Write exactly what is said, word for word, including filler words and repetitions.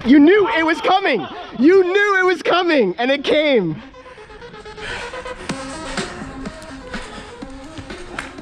You knew it was coming. You knew it was coming, and it came.